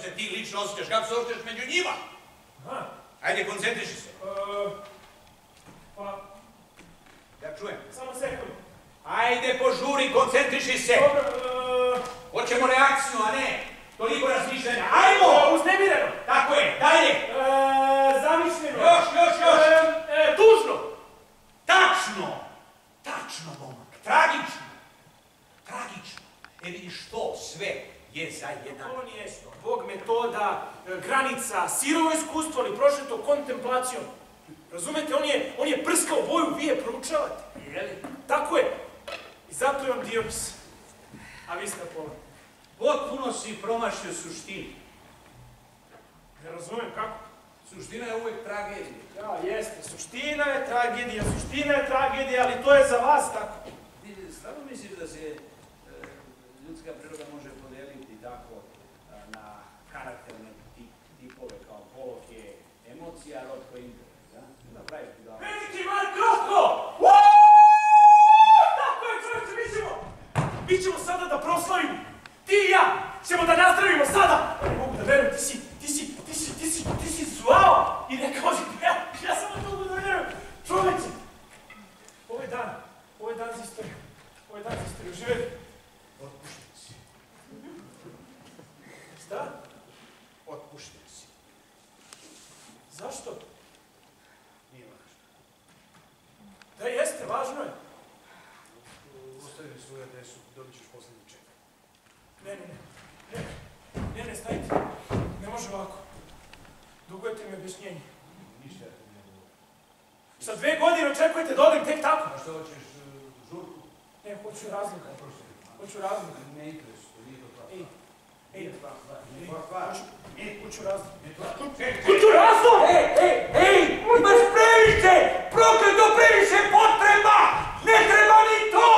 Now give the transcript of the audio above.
se ti lično osjećaš, kako se osjećaš među njima? Ajde, koncentriši se. Pa... Ja čujem. Samo sekund. Ajde, požuri, koncentriši se. Dobro, hoćemo reakciju, a ne toliko razmišljanja. Ajmo! Uznemireno. Tako je, dalje. Zamišljeno. Još. Tužno. Tačno, momak. Tragično. Vidiš to sve je za jedan. On je Bog metoda, granica, sirovo iskustvo, ali prošeto kontemplacijom. Razumete, on je prskao boju, vi je proučavate. Tako je. I zato je vam Dionis. A vi ste Apollon. Potpuno si promašio suštinu. Ne razumijem kako. Suština je uvijek tragedija. Ja, jeste. Suština je tragedija, ali to je za vas tako. Stvarno misliš da se ljudska priroda može podeliti tako na karakterne tipove kao poloke emocija, rod koji interes, da? Veliki Mark Rotko! Tako je, čovječe, mi ćemo sada da proslavimo. Ti i ja ćemo da nazdravimo sada. Ne mogu da verujem, ti si zvao i rekao si, ja samo ne mogu da verujem. Čovječe, ovo je dan za istoriju. Živjeti. Otpušten si. Šta? Otpušten si. Zašto? Nije važno. Da jeste, važno je. Ostavi svoju adresu, dobit ćeš posljednji ček. Ne, stajte. Ne može ovako. Dugujete mi objašnjenje. Ništa ja to ne govorim. Sa 2 godine očekujete da odem tek tako? A što hoćeš, žurku? Ne, hoću razlog. Ne interesuje, nije to pravo. Hoću razlog. Imaš previše! Prokleto previše potreba! Ne treba ni to!